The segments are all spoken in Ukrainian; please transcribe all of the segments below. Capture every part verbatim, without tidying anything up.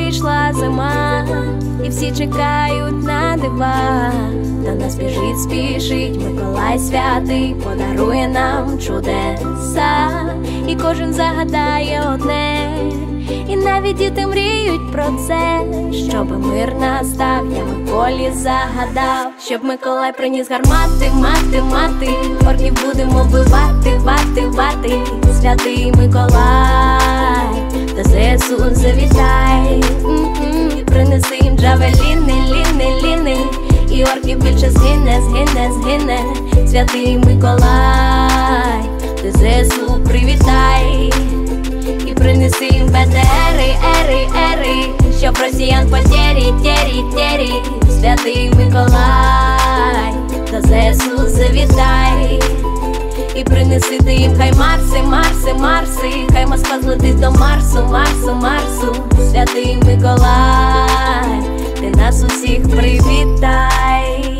прийшла зима, і всі чекають на дива. До нас біжить, спішить Миколай святий, подарує нам чудеса, і кожен загадає одне, і навіть діти мріють про це, щоби мир настав, я Миколі загадав. Щоб Миколай приніс гармати, мати, мати, орків будемо вбивати, вати, вати. Святий Миколай, до ЗСУ завітай, м-м, принеси їм джавеліни, ліни, ліни, і орків більше згине, згине, згине. Святий Миколай, до ЗСУ привітай, і принеси їм БТРи, ери, ери, щоб росіян потері, тері, тері. Святий Миколай, до ЗСУ завітай, і принеси ти їм хай Марси, Марси, Марси, хай Москва злетить до Марсу, Марсу, Марсу. Святий Миколай, ти нас усіх привітай.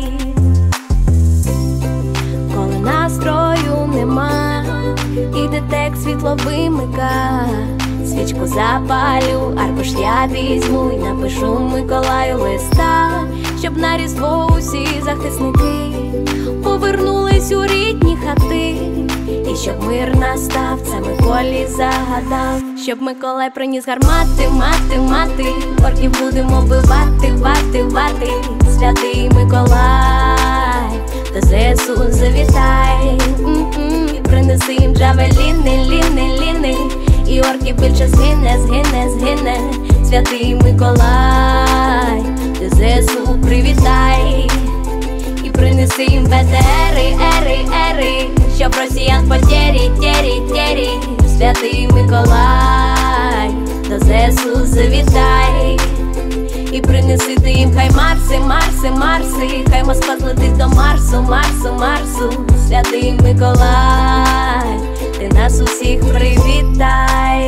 Коли настрою нема, іде текст світло вимика, свічку запалю, аркуш я візьму і напишу Миколаю листа, щоб на Різдво усі захисники повернулись у рідні хати, і щоб мир настав, це Миколі загадав. Щоб Миколай приніс гармати, мати, мати, орків будемо вбивати, вати, вати. Святий Миколай, до ЗСУ завітай, м-м, принеси їм джавеліни, ліни, ліни, і орків більше згине, згине, згине. Святий Миколай, до ЗСУ привітай, і принеси їм БТРи, ери, ери, щоб росіян потері, тері, тері. Святий Миколай, до ЗСУ завітай, і принеси ти їм хай Марси, Марси, Марси, хай Москва злетить до Марсу, Марсу, Марсу. Святий Миколай, ти нас усіх привітай.